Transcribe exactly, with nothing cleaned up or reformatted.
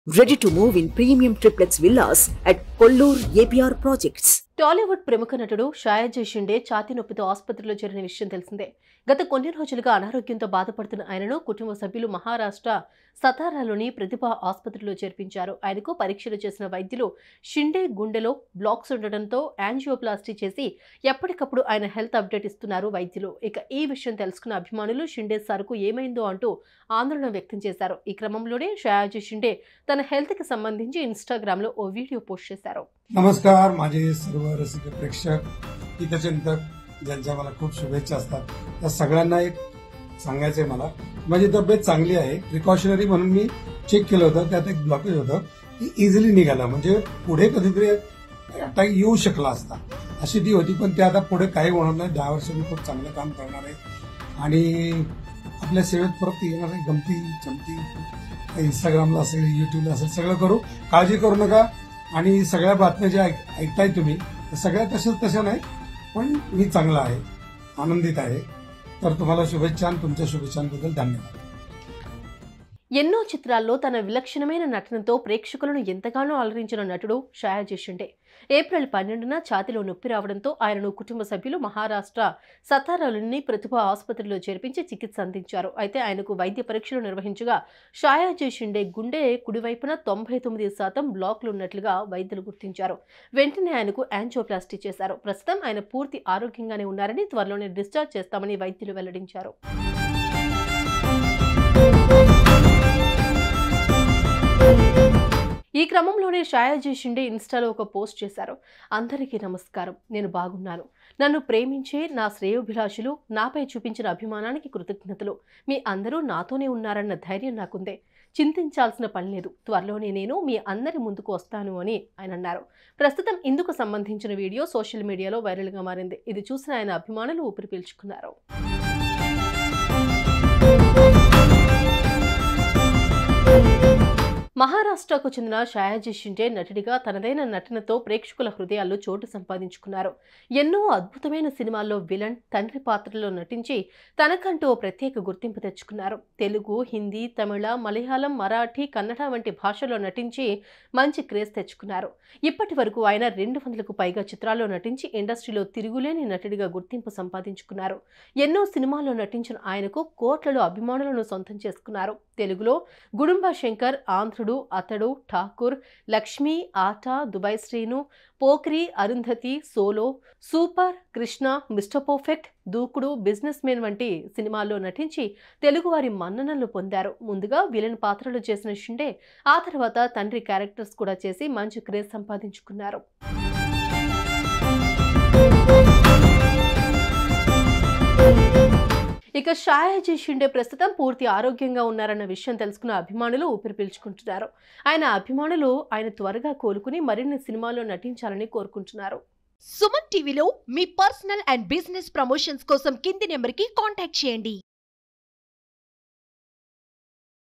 Ready to move in premium triplex villas at Kollur A P R Projects. Tollywood ప్రముఖ నటుడు షాయాజీ షిండే ఛాతీ నొప్పితో ఆసుపత్రిలో చేరిన విషయం తెలిసిందే. గత కొన్ని రోజులుగా అనారోగ్యంతో బాధపడుతున్న ఆయనను కుటుంబ సభ్యులు మహారాష్ట్ర సతారాలోని ప్రతిభ ఆసుపత్రిలో చేర్పించారు. ఆయనకు పరీక్షలు చేసిన వైద్యులు షిండే గుండెలో బ్లాక్స్ ఉండడంతో యాంజియోప్లాస్టీ చేసి ఎప్పటికప్పుడు ఆయన హెల్త్ అప్డేట్ ఇస్తున్నారు వైద్యులు. ఇక ఈ విషయం తెలుసుకున్న అభిమానులు షిండే సార్కు ఏమైందో అంటూ ఆందోళన వ్యక్తం చేశారు. ఈ క్రమంలోనే షాయాజీ షిండే తన హెల్త్ కి సంబంధించి ఇన్స్టాగ్రామ్ లో ఓ వీడియో పోస్ట్ చేశారు. नमस्कार माझे सर्व रसिक प्रेक्षक हितचिंतक ज्यांच्या मला खूप शुभेच्छा असतात त्या सगळ्यांना एक सांगायचंय मला माझी तब्येत चांगली आहे. प्रिकॉशनरी म्हणून मी चेक केलं होतं, त्यात एक ब्लॉकेज होतं की इझिली निघालं, म्हणजे पुढे कधीतरी अटॅक येऊ शकला असता अशी ती होती. पण ते आता पुढे काही होणार नाही. दहा वर्ष मी खूप चांगलं काम करणार आहे आणि आपल्या सेवेत परत येणार आहे. गमती चमती इंस्टाग्रामला असेल, युट्यूबला असेल, सगळं करू. काळजी करू नका. आणि सगळ्या बातम्या ज्या ऐकताय तुम्ही सगळ्या तशाच तशा नाही, पण मी चांगला आहे, आनंदित आहे. तर तुम्हाला शुभेच्छा आणि तुमच्या शुभेच्छांबद्दल धन्यवाद. ఎన్నో చిత్రాల్లో తన విలక్షణమైన నటనతో ప్రేక్షకులను ఎంతగానో అలరించిన నటుడు షాయాజీ షిండే ఏప్రిల్ పన్నెండున ఛాతీలో నొప్పి రావడంతో ఆయనను కుటుంబ సభ్యులు మహారాష్ట్ర సతారాలోని ప్రతిభ ఆసుపత్రిలో చేర్పించి చికిత్స అందించారు. అయితే ఆయనకు వైద్య పరీక్షలు నిర్వహించగా షాయాజీ షిండే గుండె కుడివైపున తొంభై తొమ్మిది శాతం బ్లాక్లు ఉన్నట్లుగా వైద్యులు గుర్తించారు. వెంటనే ఆయనకు యాంజియోప్లాస్టీ చేశారు. ప్రస్తుతం ఆయన పూర్తి ఆరోగ్యంగానే ఉన్నారని, త్వరలోనే డిశ్చార్జ్ చేస్తామని వైద్యులు వెల్లడించారు. ఈ క్రమంలోనే షాయాజీ షిండే ఇన్స్టాలో ఒక పోస్ట్ చేశారు. అందరికీ నమస్కారం, నేను బాగున్నాను. నన్ను ప్రేమించే నా శ్రేయోభిలాషులు నాపై చూపించిన అభిమానానికి కృతజ్ఞతలు. మీ అందరూ నాతోనే ఉన్నారన్న ధైర్యం నాకుందే. చింతించాల్సిన పని లేదు. త్వరలోనే నేను మీ అందరి ముందుకు వస్తాను అని ఆయన అన్నారు. ప్రస్తుతం ఇందుకు సంబంధించిన వీడియో సోషల్ మీడియాలో వైరల్గా మారింది. ఇది చూసిన ఆయన అభిమానులు ఊపిరి పీల్చుకున్నారు. మహారాష్ట్రకు చెందిన షాయాజీ షిండే నటుడిగా తనదైన నటనతో ప్రేక్షకుల హృదయాల్లో చోటు సంపాదించుకున్నారు. ఎన్నో అద్భుతమైన సినిమాల్లో విలన్, తండ్రి పాత్రలో నటించి తనకంటూ ఓ ప్రత్యేక గుర్తింపు తెచ్చుకున్నారు. తెలుగు, హిందీ, తమిళ, మలయాళం, మరాఠీ, కన్నడ వంటి భాషల్లో నటించి మంచి క్రేజ్ తెచ్చుకున్నారు. ఇప్పటి వరకు ఆయన రెండు వందలకు పైగా చిత్రాల్లో నటించి ఇండస్ట్రీలో తిరుగులేని నటుడిగా గుర్తింపు సంపాదించుకున్నారు. ఎన్నో సినిమాల్లో నటించిన ఆయనకు కోట్లలో అభిమానులను సొంతం చేసుకున్నారు. తెలుగులో గుడుంబ శంకర్, ఆంధ్రుడు, అతడు, Thakur, Lakshmi, Aata, Dubai Seenu, Pokiri, Arundhati, solo, super, Krishna, mister perfect, Dookudu, business men వంటి సినిమాల్లో నటించి తెలుగువారి మన్ననలు పొందారు. ముందుగా విలన్ పాత్రలు చేసిన షిండే ఆ తర్వాత తండ్రి క్యారెక్టర్స్ కూడా చేసి మంచి క్రేజ్ సంపాదించుకున్నారు. ఇక షాయాజీ షిండే ప్రస్తుతం పూర్తి ఆరోగ్యంగా ఉన్నారన్న విషయం తెలుసుకున్న అభిమానులు ఊపిరి పీల్చుకుంటున్నారు. ఆయన అభిమానులు ఆయన త్వరగా కోలుకుని మరిన్ని సినిమాల్లో నటించాలని కోరుకుంటున్నారు. సుమన్ టీవీలో మీ పర్సనల్ అండ్ బిజినెస్ ప్రమోషన్స్ కోసం కింది నెంబర్కి కాంటాక్ట్ చేయండి.